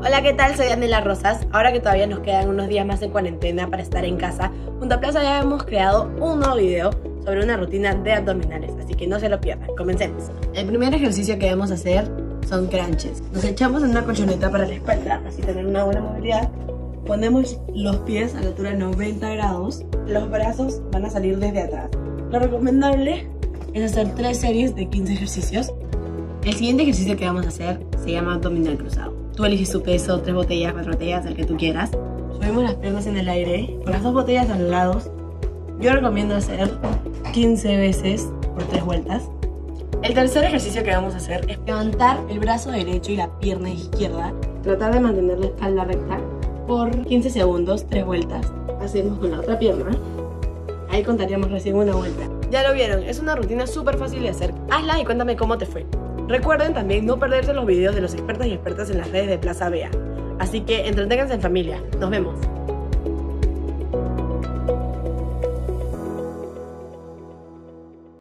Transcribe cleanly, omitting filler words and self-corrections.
Hola, ¿qué tal? Soy Daniela Rosas. Ahora que todavía nos quedan unos días más en cuarentena para estar en casa, junto a Plaza ya hemos creado un nuevo video sobre una rutina de abdominales, así que no se lo pierdan. Comencemos. El primer ejercicio que vamos a hacer son crunches. Nos echamos en una colchoneta para la espalda, así tener una buena movilidad. Ponemos los pies a la altura de 90 grados. Los brazos van a salir desde atrás. Lo recomendable es hacer 3 series de 15 ejercicios. El siguiente ejercicio que vamos a hacer se llama abdominal cruzado. Tú eliges su peso, 3 botellas, 4 botellas, el que tú quieras. Subimos las piernas en el aire con las 2 botellas a los lados. Yo recomiendo hacer 15 veces por 3 vueltas. El tercer ejercicio que vamos a hacer es levantar el brazo derecho y la pierna izquierda. Tratar de mantener la espalda recta por 15 segundos, 3 vueltas. Hacemos con la otra pierna. Ahí contaríamos recién una vuelta. Ya lo vieron, es una rutina súper fácil de hacer. Hazla y cuéntame cómo te fue. Recuerden también no perderse los videos de los expertos y expertas en las redes de Plaza Bea. Así que entreténganse en familia. Nos vemos.